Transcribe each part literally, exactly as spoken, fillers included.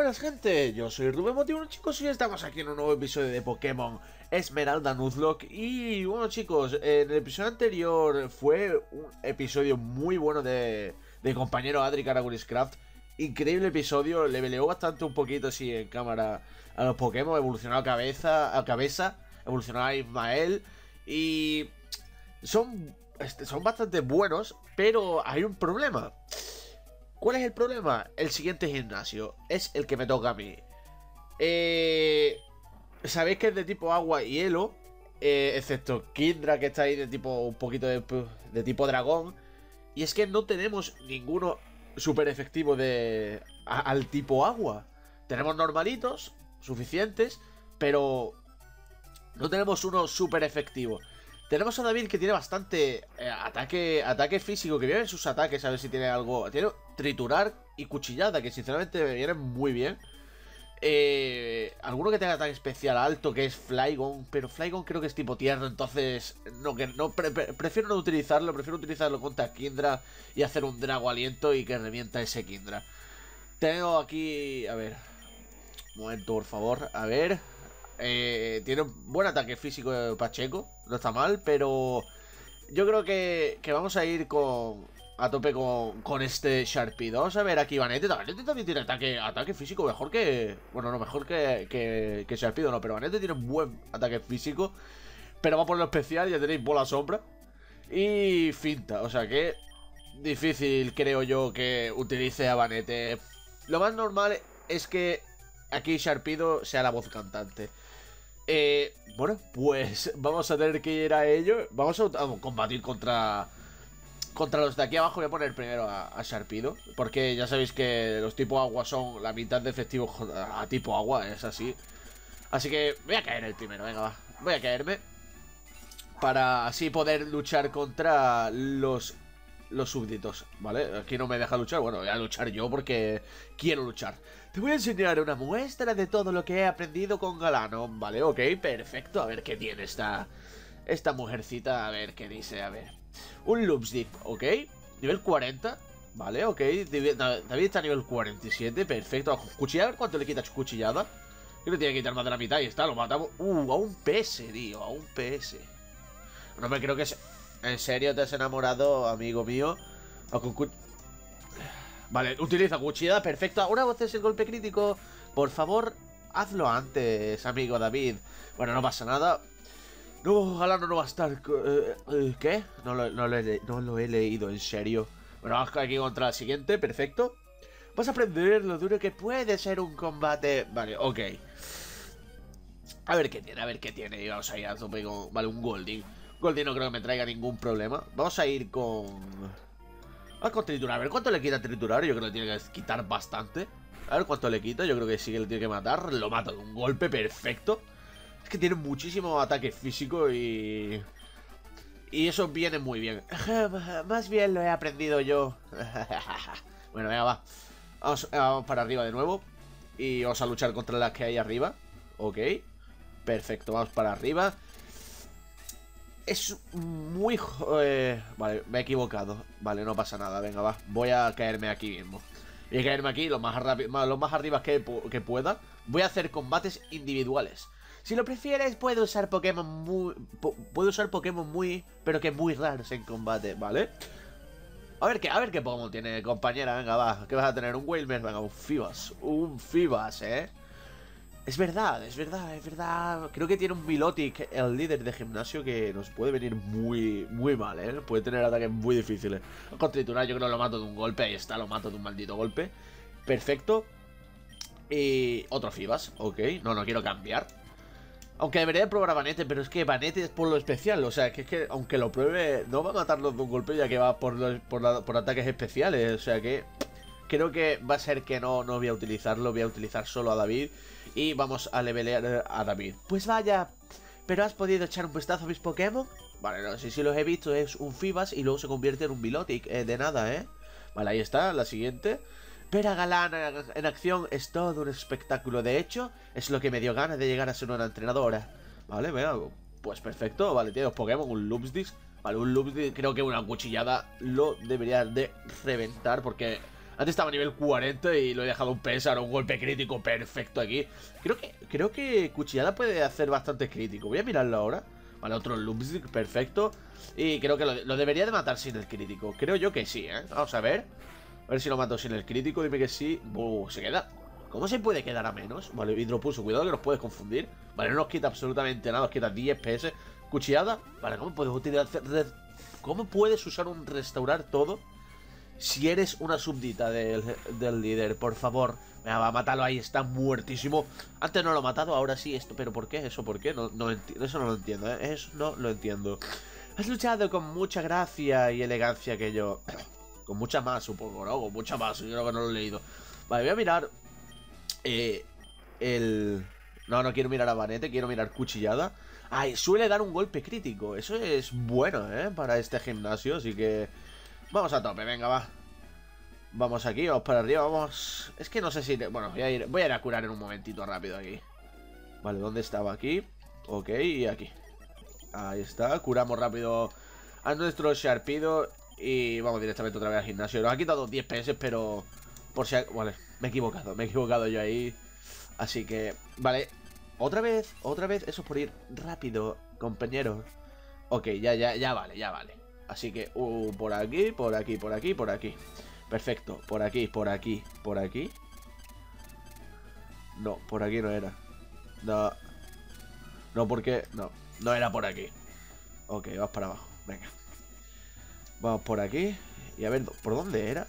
buenas gente, yo soy Rubén Motivo, chicos, y estamos aquí en un nuevo episodio de Pokémon Esmeralda Nuzlocke. Y bueno chicos, en el episodio anterior fue un episodio muy bueno de, de compañero Adri Caraguliscraft. Increíble episodio, le peleó bastante un poquito así en cámara a los Pokémon, evolucionó a cabeza, a cabeza, evolucionó a Ismael. Y son, son bastante buenos, pero hay un problema. ¿Cuál es el problema? El siguiente gimnasio es el que me toca a mí. Eh, Sabéis que es de tipo agua y hielo, eh, excepto Kindra, que está ahí de tipo un poquito de, de tipo dragón. Y es que no tenemos ninguno súper efectivo de a, al tipo agua. Tenemos normalitos, suficientes, pero no tenemos uno súper efectivo. Tenemos a David, que tiene bastante eh, ataque ataque físico, que viene sus ataques, a ver si tiene algo. Tiene triturar y cuchillada, que sinceramente me vienen muy bien. Eh, alguno que tenga ataque especial alto, que es Flygon, pero Flygon creo que es tipo tierra, entonces no, que no pre pre prefiero no utilizarlo, prefiero utilizarlo contra Kindra y hacer un Drago Aliento y que revienta ese Kindra. Tengo aquí, a ver, un momento por favor, a ver. Eh, tiene un buen ataque físico de Pacheco, no está mal, pero yo creo que, que vamos a ir con a tope con, con este Sharpedo. Vamos a ver aquí Vanette. Vanette también tiene ataque, ataque físico mejor que... Bueno, no, mejor que, que, que Sharpedo, no, pero Vanette tiene un buen ataque físico. Pero va por lo especial, ya tenéis bola sombra y finta, o sea que difícil creo yo que utilice a Vanette. Lo más normal es que aquí Sharpedo sea la voz cantante. Eh, bueno, pues vamos a tener que ir a ello. Vamos a, a combatir contra Contra los de aquí abajo. Voy a poner primero a, a Sharpedo, porque ya sabéis que los tipo agua son la mitad de efectivos a tipo agua, es así. Así que voy a caer el primero, venga va. Voy a caerme para así poder luchar contra los Los súbditos, ¿vale? Aquí no me deja luchar. Bueno, voy a luchar yo porque quiero luchar. Te voy a enseñar una muestra de todo lo que he aprendido con Galano. Vale, ok, perfecto. A ver qué tiene esta Esta mujercita, a ver qué dice. A ver, un Loopstick, ok. Nivel cuarenta, vale, ok. David está a nivel cuarenta y siete, perfecto. Cuchillada, a ver cuánto le quita cuchillada. Creo que tiene que quitar más de la mitad y está, lo matamos. Uh, a un P S, tío, a un P S. No me creo que se... ¿En serio te has enamorado, amigo mío? Vale, utiliza cuchillada, perfecto. Una voz es el golpe crítico. Por favor, hazlo antes, amigo David. Bueno, no pasa nada. No, Galano no va a estar... Eh, eh, ¿Qué? No lo, no, lo he, no lo he leído, en serio. Bueno, vamos aquí contra el siguiente, perfecto. Vas a aprender lo duro que puede ser un combate. Vale, ok. A ver qué tiene, a ver qué tiene. Y vamos a ir a tope con... Vale, un Golding. Goldie no creo que me traiga ningún problema. Vamos a ir con... Vamos con triturar. A ver cuánto le quita triturar. Yo creo que tiene que quitar bastante. A ver cuánto le quita. Yo creo que sí que le tiene que matar. Lo mata de un golpe, perfecto. Es que tiene muchísimo ataque físico y... Y eso viene muy bien. Más bien lo he aprendido yo. Bueno, venga, va. Vamos, vamos para arriba de nuevo. Y vamos a luchar contra las que hay arriba. Ok. Perfecto, vamos para arriba. Es muy... Eh, vale, me he equivocado. Vale, no pasa nada, venga, va. Voy a caerme aquí mismo. Voy a caerme aquí lo más, rápido, lo más arriba que, que pueda. Voy a hacer combates individuales. Si lo prefieres, puedo usar Pokémon muy... Po, puedo usar Pokémon muy... Pero que muy raros en combate, ¿vale? A ver qué, a ver qué Pokémon tiene, compañera. Venga, va. ¿Qué vas a tener? Un Wilmer, venga, un Fibas. Un Fibas, ¿eh? Es verdad, es verdad, es verdad. Creo que tiene un Milotic, el líder de gimnasio, que nos puede venir muy, muy mal, ¿eh? Puede tener ataques muy difíciles. Con triturar yo creo que lo mato de un golpe. Ahí está, lo mato de un maldito golpe. Perfecto. Y otro Fibas, ok. No, no quiero cambiar. Aunque debería probar a Vanette, pero es que Vanette es por lo especial. O sea, que es que aunque lo pruebe, no va a matarlo de un golpe, ya que va por, los, por, la, por ataques especiales. O sea que... Creo que va a ser que no, no voy a utilizarlo, voy a utilizar solo a David. Y vamos a levelear a David. Pues vaya, ¿pero has podido echar un vistazo a mis Pokémon? Vale, no sé si los he visto, es un Fibas y luego se convierte en un Milotic, eh, de nada, ¿eh? Vale, ahí está, la siguiente. Ver a Galana en acción es todo un espectáculo, de hecho, es lo que me dio ganas de llegar a ser una entrenadora. Vale, venga, pues perfecto, vale, tiene dos Pokémon, un Loopstick. Vale, un Loopstick, creo que una cuchillada lo debería de reventar porque... Antes estaba a nivel cuarenta y lo he dejado un P S, ahora un golpe crítico perfecto aquí. Creo que creo que Cuchillada puede hacer bastante crítico. Voy a mirarlo ahora. Vale, otro Lumsdick, perfecto. Y creo que lo, lo debería de matar sin el crítico. Creo yo que sí, ¿eh? Vamos a ver. A ver si lo mato sin el crítico, dime que sí. Uh, se queda. ¿Cómo se puede quedar a menos? Vale, hidropulso, cuidado que nos puedes confundir. Vale, no nos quita absolutamente nada, nos quita diez P S. Cuchillada, vale, ¿cómo puedes utilizar... ¿Cómo puedes usar un restaurar todo si eres una súbdita del, del líder? Por favor, venga, va a matarlo, ahí está muertísimo. Antes no lo he matado, ahora sí, esto, pero ¿por qué? ¿Eso por qué? No, no eso no lo entiendo, ¿eh? Eso no lo entiendo. Has luchado con mucha gracia y elegancia que yo... Con mucha más, supongo, ¿no? Con mucha más, yo creo que no lo he leído. Vale, voy a mirar... Eh, el... No, no quiero mirar a Vanette, quiero mirar Cuchillada. Ay, suele dar un golpe crítico. Eso es bueno, ¿eh? Para este gimnasio, así que... Vamos a tope, venga, va. Vamos aquí, vamos para arriba, vamos... Es que no sé si... Bueno, voy a ir, voy a, ir a curar en un momentito rápido aquí. Vale, ¿dónde estaba? Aquí. Ok, y aquí. Ahí está, curamos rápido a nuestro Sharpido. Y vamos directamente otra vez al gimnasio. Nos ha quitado diez P S, pero... Por si... Vale, me he equivocado, me he equivocado yo ahí. Así que... Vale... Otra vez, otra vez, eso por ir rápido, compañero. Ok, ya, ya, ya vale, ya vale. Así que, uh, por aquí, por aquí, por aquí, por aquí. Perfecto, por aquí, por aquí, por aquí. No, por aquí no era. No. No, porque, no, no era por aquí. Ok, vamos para abajo, venga. Vamos por aquí. Y a ver, ¿por dónde era?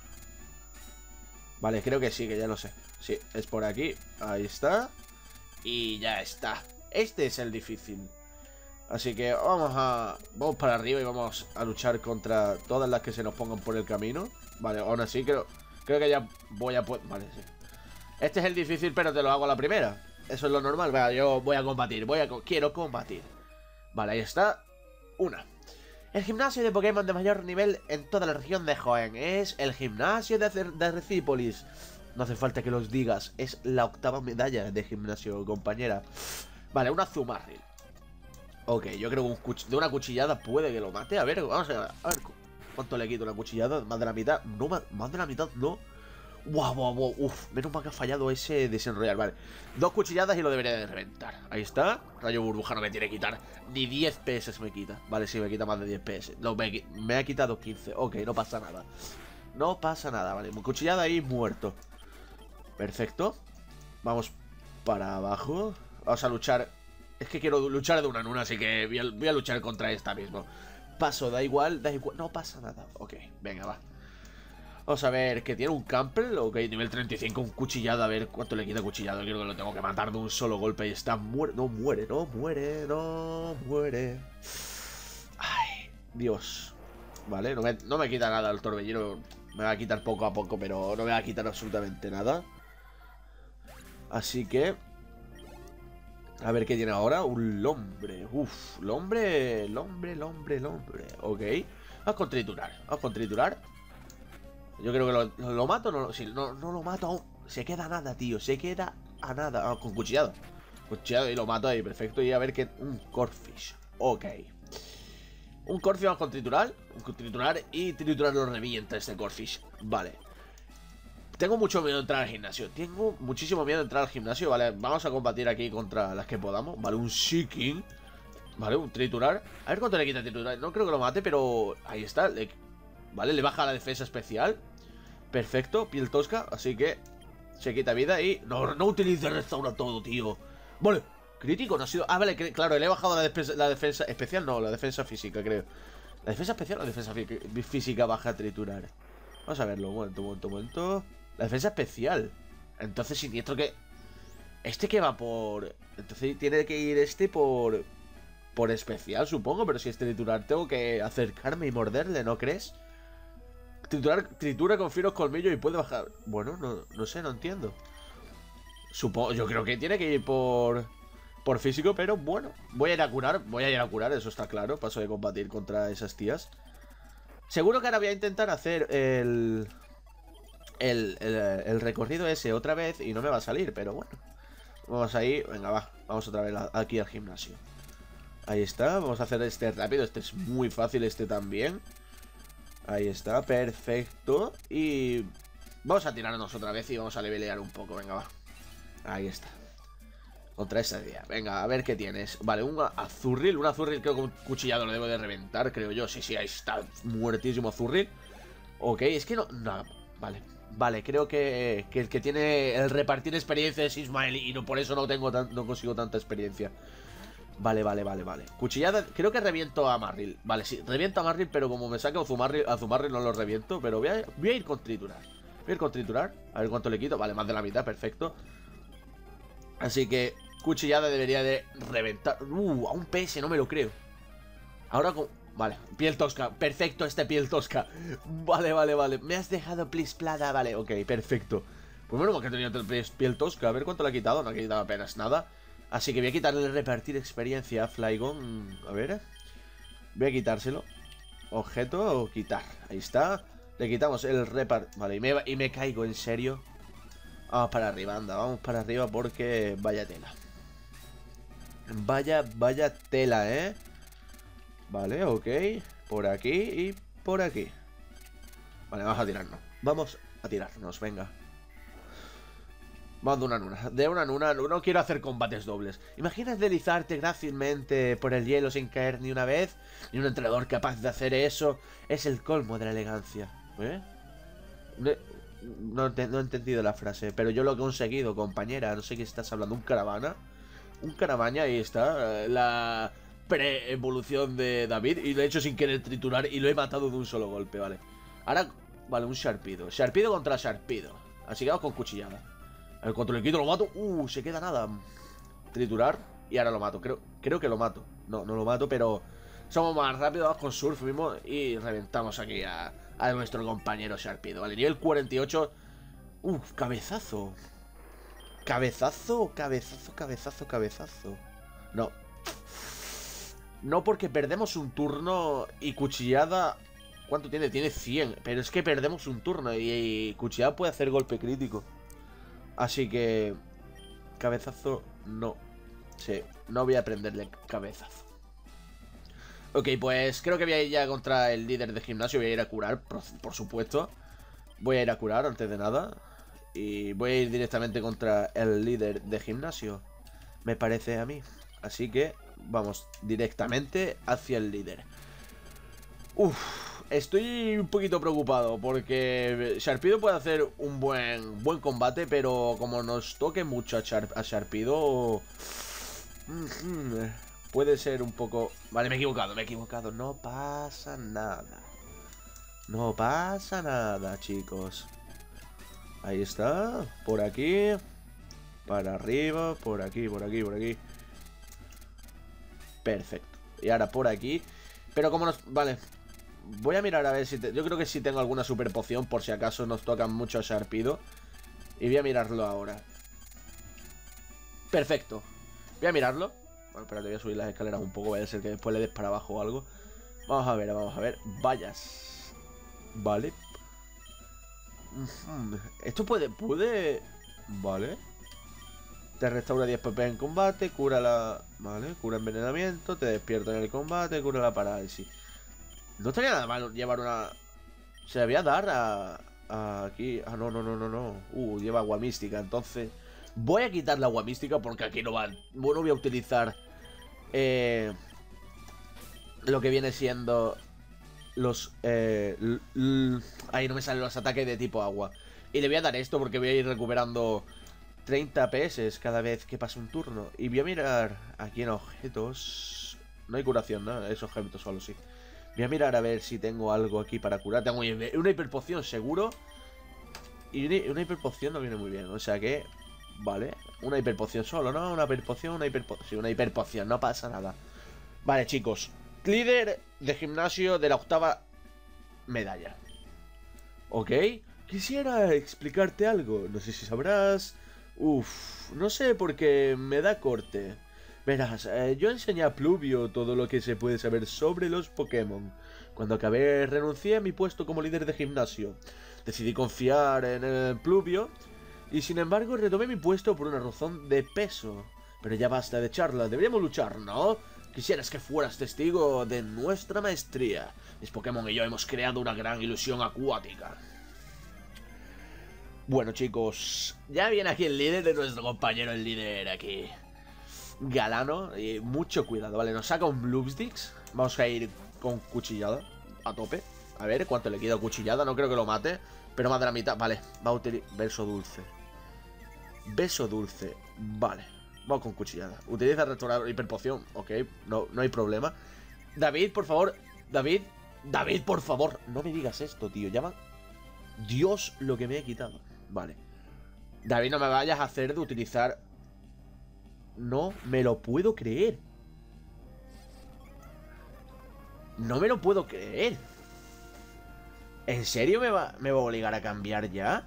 Vale, creo que sí, que ya lo sé. Sí, es por aquí, ahí está. Y ya está. Este es el difícil. Así que vamos a... Vamos para arriba y vamos a luchar contra todas las que se nos pongan por el camino. Vale, aún así creo... Creo que ya voy a poder... Vale, sí. Este es el difícil, pero te lo hago a la primera. Eso es lo normal. Vale, yo voy a combatir. Voy a... Quiero combatir. Vale, ahí está. Una. El gimnasio de Pokémon de mayor nivel en toda la región de Hoenn es el gimnasio de, de Recípolis. No hace falta que los digas, es la octava medalla de gimnasio, compañera. Vale, una Zumarril. Ok, yo creo que un de una cuchillada puede que lo mate. A ver, vamos a, a ver cuánto le quito una cuchillada. Más de la mitad, no, más, más de la mitad, no. Guau, guau, guau, uff, menos mal que ha fallado ese desenrollar. Vale, dos cuchilladas y lo debería de reventar. Ahí está, rayo burbuja no me tiene que quitar ni diez P S me quita. Vale, sí, me quita más de diez P S. No, me, me ha quitado quince, ok, no pasa nada. No pasa nada, vale, cuchillada ahí, muerto. Perfecto. Vamos para abajo. Vamos a luchar. Es que quiero luchar de una en una, así que voy a, voy a luchar contra esta mismo. Paso, da igual, da igual. No pasa nada. Ok, venga, va. Vamos a ver, que tiene un Campbell. Ok, nivel treinta y cinco, un cuchillado. A ver cuánto le quita cuchillado. Quiero que lo tengo que matar de un solo golpe. Y está muere. No muere, no muere, no muere. Ay, Dios. Vale, no me, no me quita nada el torbellino. Me va a quitar poco a poco, pero no me va a quitar absolutamente nada. Así que... A ver qué tiene ahora. Un lombre. Uf, lombre, lombre, lombre, lombre. Ok. Vamos con triturar. Vamos con triturar. Yo creo que lo, lo, lo mato. No, sí, no, no lo mato aún. Se queda a nada, tío. Se queda a nada. Vamos con cuchillado. Cuchillado y lo mato ahí. Perfecto. Y a ver qué... Un Corphish. Ok. Un Corphish vamos con triturar. Con triturar y triturar lo revienta este Corphish. Vale. Tengo mucho miedo de entrar al gimnasio. Tengo muchísimo miedo de entrar al gimnasio. Vale, vamos a combatir aquí contra las que podamos. Vale, un Seeking. Vale, un triturar. A ver cuánto le quita triturar. No creo que lo mate, pero ahí está. Le... Vale, le baja la defensa especial. Perfecto, piel tosca. Así que se quita vida y... No, no utilice restaura todo, tío. Vale, crítico no ha sido... Ah, vale, claro, le he bajado la defensa, la defensa especial. No, la defensa física, creo. ¿La defensa especial o la defensa física baja a triturar? Vamos a verlo, un momento, un momento, un momento. La defensa especial. Entonces siniestro que... Este que va por... Entonces tiene que ir este por... Por especial, supongo. Pero si es triturar tengo que acercarme y morderle, ¿no crees? Triturar, tritura con fieros colmillos y puede bajar... Bueno, no, no sé, no entiendo. Supongo... Yo creo que tiene que ir por... Por físico, pero bueno. Voy a ir a curar, voy a ir a curar, eso está claro. Paso de combatir contra esas tías. Seguro que ahora voy a intentar hacer el... El, el, el recorrido ese otra vez y no me va a salir, pero bueno. Vamos ahí, venga, va. Vamos otra vez aquí al gimnasio. Ahí está, vamos a hacer este rápido. Este es muy fácil, este también. Ahí está, perfecto. Y Vamos a tirarnos otra vez y vamos a levelear un poco, venga, va. Ahí está. Contra esa idea. Venga, a ver qué tienes. Vale, un Azurril. Un Azurril creo que un cuchillado lo debo de reventar, creo yo. Sí, sí, ahí está. Muertísimo Azurril. Ok, es que no... no vale. Vale, creo que, que el que tiene el repartir experiencia es Ismael y no, por eso no tengo tan, no consigo tanta experiencia. Vale, vale, vale, vale. Cuchillada, creo que reviento a Marril. Vale, sí, reviento a Marril, pero como me saca a Zumarril, a Zumarril no lo reviento. Pero voy a, voy a ir con triturar. Voy a ir con triturar. A ver cuánto le quito. Vale, más de la mitad, perfecto. Así que cuchillada debería de reventar. Uh, a un P S, no me lo creo. Ahora con... Vale, piel tosca, perfecto este piel tosca. Vale, vale, vale, me has dejado plisplada, vale, ok, perfecto. Pues bueno, que he tenido piel tosca, a ver cuánto le ha quitado, no ha quitado apenas nada. Así que voy a quitarle el repartir experiencia a Flygon, a ver. Voy a quitárselo. Objeto o quitar, ahí está. Le quitamos el repart... Vale, y me, y me caigo, en serio. Vamos para arriba, anda, vamos para arriba porque vaya tela. Vaya, vaya tela, eh. Vale, ok. Por aquí y por aquí. Vale, vamos a tirarnos. Vamos a tirarnos, venga. Vamos de una en una. De una en una. No quiero hacer combates dobles. ¿Imaginas deslizarte grácilmente por el hielo sin caer ni una vez? Ni un entrenador capaz de hacer eso. Es el colmo de la elegancia. ¿Eh? No, no, no he entendido la frase. Pero yo lo he conseguido, compañera. No sé qué estás hablando. ¿Un caravana? Un caravana, ahí está. La... pre-evolución de David. Y lo he hecho sin querer triturar y lo he matado de un solo golpe, vale. Ahora, vale, un Sharpido. Sharpido contra Sharpido. Así que vamos con cuchillada. A ver, cuando le quito lo mato. Uh, se queda nada. Triturar y ahora lo mato. Creo, creo que lo mato. No, no lo mato, pero somos más rápidos. Vamos con Surf mismo y reventamos aquí a, a nuestro compañero Sharpido. Vale, nivel cuarenta y ocho. Uh, cabezazo. Cabezazo, cabezazo, cabezazo, cabezazo. No. No, porque perdemos un turno y cuchillada... ¿Cuánto tiene? Tiene cien. Pero es que perdemos un turno y, y cuchillada puede hacer golpe crítico. Así que... cabezazo, no. Sí, no voy a prenderle cabezazo. Ok, pues creo que voy a ir ya contra el líder de gimnasio. Voy a ir a curar, por, por supuesto. Voy a ir a curar antes de nada. Y voy a ir directamente contra el líder de gimnasio. Me parece a mí. Así que... vamos directamente hacia el líder. Uf, estoy un poquito preocupado porque Sharpido puede hacer un buen buen combate, pero como nos toque mucho a, Sharp, a Sharpido, puede ser un poco... Vale, me he equivocado, me he equivocado. No pasa nada. No pasa nada, chicos. Ahí está, por aquí, para arriba, por aquí, por aquí, por aquí. Perfecto. Y ahora por aquí. Pero como nos... Vale. Voy a mirar a ver si... Te... Yo creo que sí tengo alguna super poción por si acaso nos tocan mucho a Sharpido. Y voy a mirarlo ahora. Perfecto. Voy a mirarlo. Bueno, espérate, voy a subir las escaleras un poco. Vaya a ser que después le des para abajo o algo. Vamos a ver, vamos a ver. Vallas. Vale. Esto puede... Puede... Vale. Te restaura diez P P en combate, cura la... Vale, cura envenenamiento, te despierta en el combate, cura la parálisis. No estaría nada mal llevar una... Se le voy a dar a... a aquí... Ah, no, no, no, no, no. Uh, lleva agua mística, entonces... Voy a quitar la agua mística porque aquí no va... Bueno, voy a utilizar... Eh... Lo que viene siendo... Los... Eh... Ahí no me salen los ataques de tipo agua. Y le voy a dar esto porque voy a ir recuperando... treinta P S cada vez que pase un turno. Y voy a mirar aquí en objetos. No hay curación, ¿no? Es objetos solo, sí. Voy a mirar a ver si tengo algo aquí para curar. Tengo una hiperpoción seguro. Y una hiperpoción no viene muy bien. O sea que... Vale. Una hiperpoción solo, ¿no? Una hiperpoción, una hiperpoción. Sí, una hiperpoción, no pasa nada. Vale, chicos. Líder de gimnasio de la octava medalla. Ok. Quisiera explicarte algo. No sé si sabrás... Uf, no sé porque me da corte. Verás, eh, yo enseñé a Pluvio todo lo que se puede saber sobre los Pokémon. Cuando acabé renuncié a mi puesto como líder de gimnasio. Decidí confiar en el Pluvio y sin embargo retomé mi puesto por una razón de peso. Pero ya basta de charla, deberíamos luchar, ¿no? Quisieras que fueras testigo de nuestra maestría. Mis Pokémon y yo hemos creado una gran ilusión acuática. Bueno, chicos, ya viene aquí el líder de nuestro compañero, el líder aquí. Galano, y mucho cuidado, vale, nos saca un Bloomsticks. Vamos a ir con cuchillada a tope. A ver cuánto le queda cuchillada, no creo que lo mate, pero más de la mitad, vale. Va a utilizar beso dulce. Beso dulce, vale. Vamos con cuchillada. Utiliza restaurador hiperpoción, ok, no, no hay problema. David, por favor, David, David, por favor, no me digas esto, tío, llama. Dios, lo que me he quitado. Vale. David, no me vayas a hacer de utilizar. No me lo puedo creer. No me lo puedo creer. ¿En serio me va, me va a obligar a cambiar ya?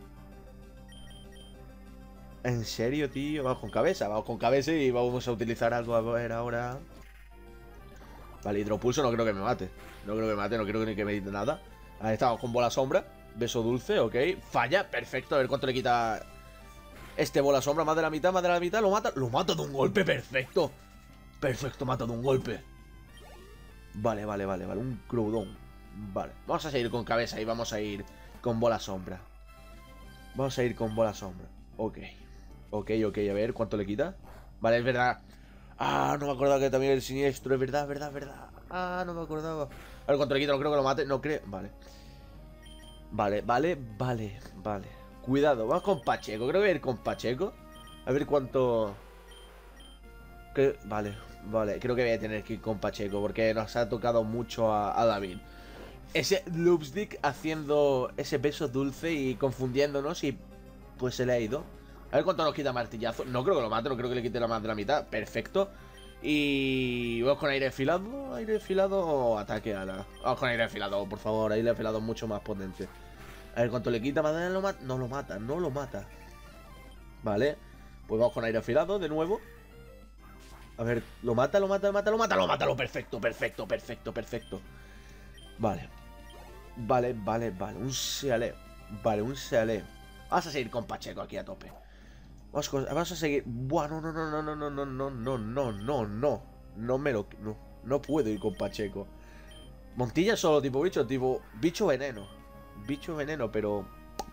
¿En serio, tío? Vamos con cabeza, vamos con cabeza y vamos a utilizar algo. A ver ahora. Vale, hidropulso no creo que me mate. No creo que me mate, no creo que ni que me dé nada. Ahí estamos con bola sombra. Beso dulce, ok. Falla, perfecto. A ver cuánto le quita este bola sombra. Más de la mitad, más de la mitad. Lo mata. Lo mata de un golpe, perfecto. Perfecto, mata de un golpe. Vale, vale, vale, vale. Un Groudon. Vale. Vamos a seguir con cabeza y vamos a ir con bola sombra. Vamos a ir con bola sombra. Ok. Ok, ok. A ver cuánto le quita. Vale, es verdad. Ah, no me acordaba que también el siniestro. Es verdad, es verdad, es verdad. Ah, no me acordaba. A ver cuánto le quita. No creo que lo mate. No creo. Vale. Vale, vale, vale, vale. Cuidado, vamos con Pacheco. Creo que voy a ir con Pacheco. A ver cuánto... Creo... Vale, vale. Creo que voy a tener que ir con Pacheco porque nos ha tocado mucho a, a David. Ese Loopstick haciendo ese beso dulce y confundiéndonos y pues se le ha ido. A ver cuánto nos quita martillazo. No creo que lo mate, no creo que le quite la más de la mitad. Perfecto. Y vamos con aire afilado. Aire afilado o ataque a la... Vamos con aire afilado, por favor. Aire afilado mucho más potente. A ver cuánto le quita. Lo mata. No lo mata, no lo mata. Vale. Pues vamos con aire afilado de nuevo. A ver, lo mata, lo mata, lo mata, lo mata, lo mata, lo perfecto, perfecto, perfecto, perfecto. Vale. Vale, vale, vale. Un sealeo. Vale, un sealeo. Vamos a seguir con Pacheco aquí a tope. Vamos, con, vamos a seguir. Buah, no, no, no, no, no, no, no, no, no, no, no, no. No me lo. No, no puedo ir con Pacheco. Montilla solo tipo bicho, tipo. Bicho veneno. Bicho veneno, pero.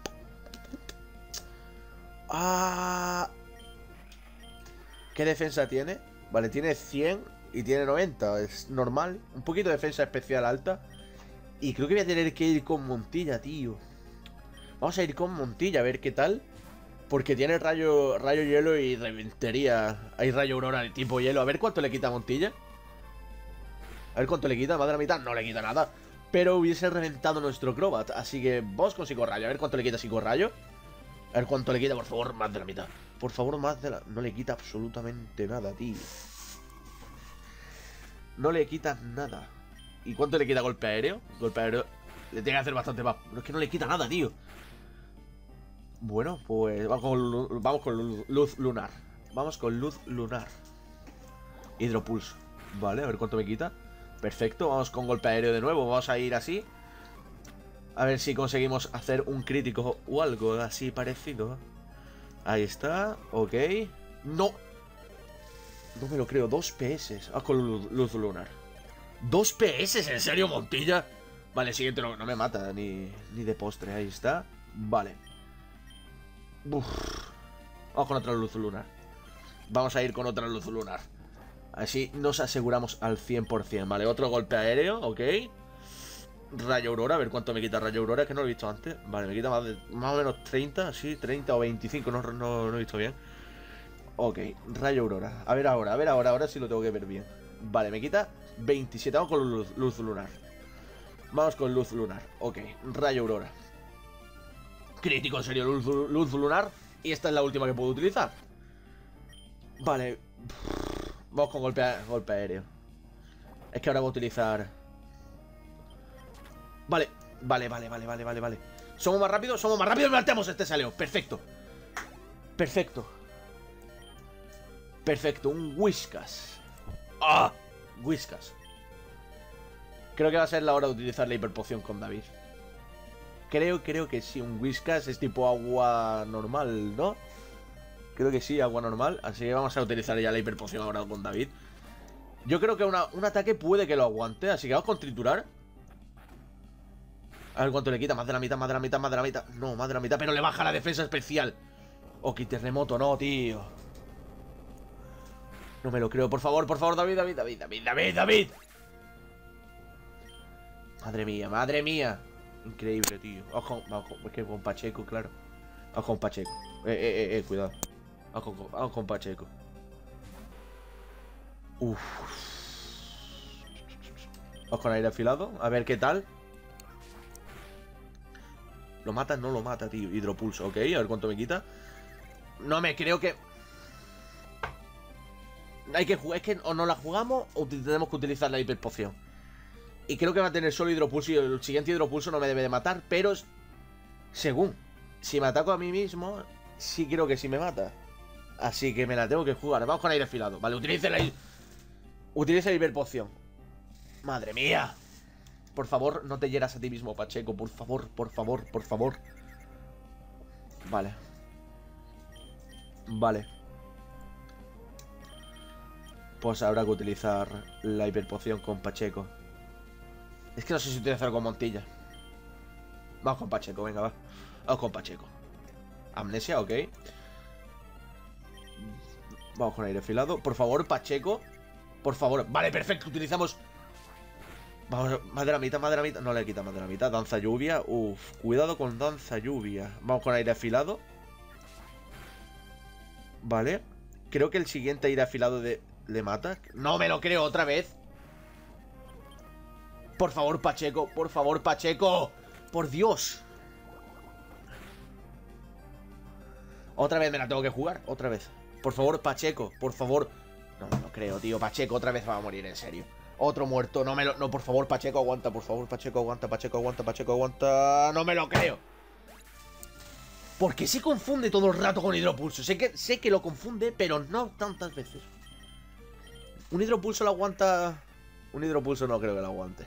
Ah. ¿Qué defensa tiene? Vale, tiene cien y tiene noventa. Es normal. Un poquito de defensa especial alta. Y creo que voy a tener que ir con Montilla, tío. Vamos a ir con Montilla a ver qué tal. Porque tiene rayo, rayo hielo y reventaría. Hay rayo aurora de tipo hielo. A ver cuánto le quita a Montilla. A ver cuánto le quita. Más de la mitad. No le quita nada. Pero hubiese reventado nuestro Crobat. Así que vos con psicorrayo. A ver cuánto le quita psicorrayo. A ver cuánto le quita, por favor. Más de la mitad. Por favor, más de la... No le quita absolutamente nada, tío. No le quita nada. ¿Y cuánto le quita golpe aéreo? Golpe aéreo le tiene que hacer bastante más. Pero es que no le quita nada, tío. Bueno, pues vamos con, vamos con luz lunar. Vamos con luz lunar. Hidropulso. Vale, a ver cuánto me quita. Perfecto, vamos con golpe aéreo de nuevo. Vamos a ir así. A ver si conseguimos hacer un crítico o algo así parecido. Ahí está, ok. No. No me lo creo, dos P S. Vamos con luz, luz lunar. ¿Dos P S? ¿En serio, Montilla? Vale, siguiente no, no me mata ni, ni de postre. Ahí está. Vale. Uf. Vamos con otra luz lunar. Vamos a ir con otra luz lunar. Así nos aseguramos al cien por cien. Vale, otro golpe aéreo, ok. Rayo aurora, a ver cuánto me quita rayo aurora, que no lo he visto antes. Vale, me quita más, de, más o menos treinta, sí, treinta o veinticinco, no, no, no he visto bien. Ok, rayo aurora. A ver ahora, a ver ahora, ahora sí lo tengo que ver bien. Vale, me quita veintisiete, vamos con luz, luz lunar. Vamos con luz lunar, ok, rayo aurora. Crítico, en serio, luz, luz lunar. Y esta es la última que puedo utilizar. Vale. Vamos con golpe, golpe aéreo. Es que ahora voy a utilizar... Vale, vale, vale, vale, vale, vale, vale. Somos más rápidos, somos más rápidos y matemos este saleo. Perfecto. Perfecto. Perfecto, un Whiskas. ¡Ah! Whiskas. Creo que va a ser la hora de utilizar la hiperpoción con David. Creo, creo que sí, un Whiskas es tipo agua normal, ¿no? Creo que sí, agua normal. Así que vamos a utilizar ya la hiperpoción ahora con David. Yo creo que una, un ataque puede que lo aguante. Así que vamos con triturar. A ver cuánto le quita. Más de la mitad, más de la mitad, más de la mitad. No, más de la mitad, pero le baja la defensa especial. Ok, terremoto, no, tío. No me lo creo, por favor, por favor, David, David, David, David, David, David. Madre mía, madre mía. Increíble, tío. Ojo, ojo, es que con Pacheco, claro. Ojo con Pacheco. Eh, eh, eh, eh, cuidado. Ojo, ojo con Pacheco. Uff. Ojo con aire afilado. A ver qué tal. ¿Lo mata? No lo mata, tío. Hidropulso, ok. A ver cuánto me quita. No me creo que... Hay que jugar. Es que o no la jugamos o tenemos que utilizar la hiperpoción. Y creo que va a tener solo hidropulso. Y el siguiente hidropulso no me debe de matar. Pero según, si me ataco a mí mismo, sí creo que sí me mata. Así que me la tengo que jugar. Vamos con aire afilado. Vale, utilice la... Utiliza la hiperpoción. Madre mía. Por favor, no te hieras a ti mismo, Pacheco. Por favor, por favor, por favor. Vale. Vale. Pues habrá que utilizar la hiperpoción con Pacheco. Es que no sé si utilizarlo con Montilla. Vamos con Pacheco, venga, va. Vamos con Pacheco. Amnesia, ok. Vamos con aire afilado. Por favor, Pacheco. Por favor. Vale, perfecto. Utilizamos... Vamos, más de la mitad, más de la mitad. No le quita más de la mitad. Danza lluvia. Uf, cuidado con danza lluvia. Vamos con aire afilado. Vale. Creo que el siguiente aire afilado de... ¿Le mata? No me lo creo otra vez. Por favor, Pacheco. Por favor, Pacheco. Por Dios. Otra vez me la tengo que jugar. Otra vez. Por favor, Pacheco. Por favor. No me lo creo, tío. Pacheco otra vez va a morir, en serio. Otro muerto. No me lo... No, por favor, Pacheco, aguanta. Por favor, Pacheco, aguanta. Pacheco, aguanta. Pacheco, aguanta. No me lo creo. ¿Por qué se confunde todo el rato con hidropulso? Sé que, sé que lo confunde, pero no tantas veces. Un hidropulso lo aguanta... Un hidropulso no creo que lo aguante.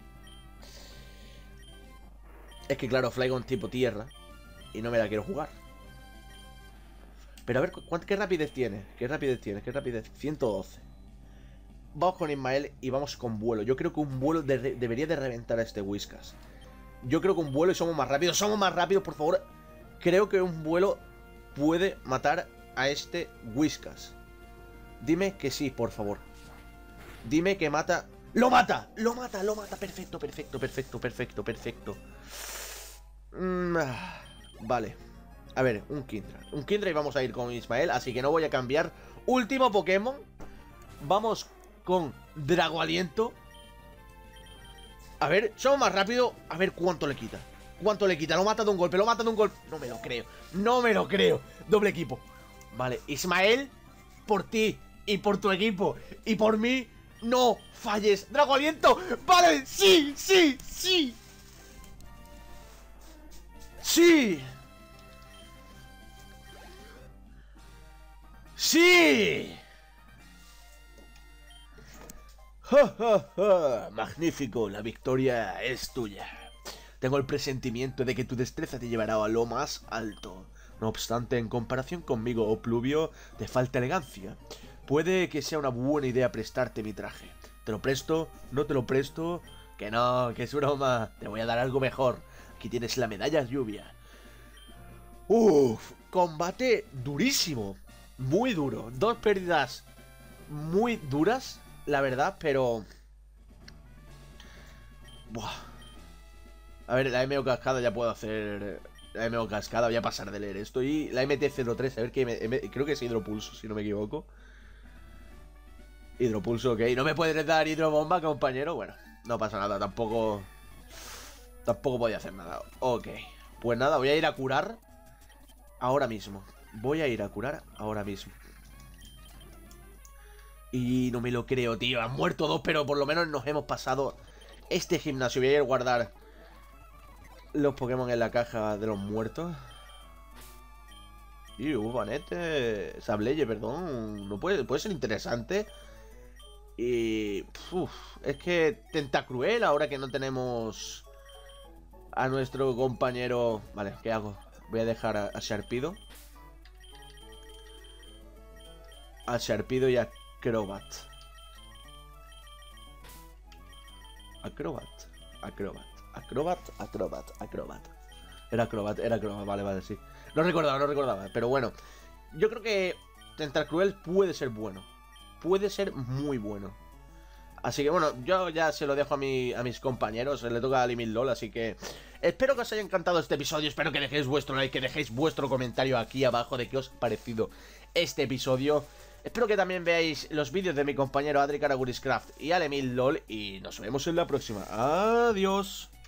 Es que claro, Flygon tipo tierra. Y no me la quiero jugar. Pero a ver, ¿qué rapidez tiene? ¿Qué rapidez tiene? ¿Qué rapidez? ciento doce. Vamos con Ismael y vamos con vuelo. Yo creo que un vuelo de debería de reventar a este Whiskas. Yo creo que un vuelo y somos más rápidos. Somos más rápidos, por favor. Creo que un vuelo puede matar a este Whiskas. Dime que sí, por favor. Dime que mata... ¡Lo mata! ¡Lo mata! ¡Lo mata! Perfecto, perfecto, perfecto, perfecto, perfecto. Mm, vale. A ver, un Kindra. Un Kindra y vamos a ir con Ismael. Así que no voy a cambiar. Último Pokémon. Vamos con Drago Aliento. A ver, somos más rápido. A ver cuánto le quita. ¿Cuánto le quita? Lo mata de un golpe, lo mata de un golpe. No me lo creo. No me lo creo. Doble equipo. Vale, Ismael, por ti y por tu equipo y por mí, no falles. Drago Aliento. Vale, sí, sí, sí. Sí. ¡Sí! ¡Ja, ja, ja! Magnífico, la victoria es tuya. Tengo el presentimiento de que tu destreza te llevará a lo más alto. No obstante, en comparación conmigo, oh Pluvio, te falta elegancia. Puede que sea una buena idea prestarte mi traje. ¿Te lo presto? ¿No te lo presto? Que no, que es broma. Te voy a dar algo mejor. Aquí tienes la medalla lluvia. Uff, combate durísimo. Muy duro. Dos pérdidas muy duras, la verdad, pero... Buah. A ver, la M O cascada ya puedo hacer... La M O cascada, voy a pasar de leer esto. Y la M T cero tres, a ver qué... M... Creo que es hidropulso, si no me equivoco. Hidropulso, ok. ¿No me puedes dar hidrobomba, compañero? Bueno, no pasa nada, tampoco... Tampoco podía hacer nada. Ok. Pues nada, voy a ir a curar ahora mismo. Voy a ir a curar ahora mismo. Y no me lo creo, tío. Han muerto dos, pero por lo menos nos hemos pasado este gimnasio. Voy a ir a guardar los Pokémon en la caja de los muertos. Y Ubanete, Sableye, perdón. No puede, puede ser interesante. Y... Uf, es que Tentacruel, ahora que no tenemos a nuestro compañero... Vale, ¿qué hago? Voy a dejar a, a Sharpedo. A Sharpedo y a Acrobat. Acrobat. Acrobat. Acrobat. Acrobat, Acrobat, Acrobat. Era Acrobat, era Acrobat, vale, vale, sí. No recordaba, no recordaba, pero bueno. Yo creo que Tentar Cruel puede ser bueno. Puede ser muy bueno. Así que bueno, yo ya se lo dejo a, mi, a mis compañeros. Le toca a Limit LOL, así que espero que os haya encantado este episodio. Espero que dejéis vuestro like, que dejéis vuestro comentario aquí abajo de qué os ha parecido este episodio. Espero que también veáis los vídeos de mi compañero Adri Karaguriscraft y Alemil LOL. Y nos vemos en la próxima. Adiós.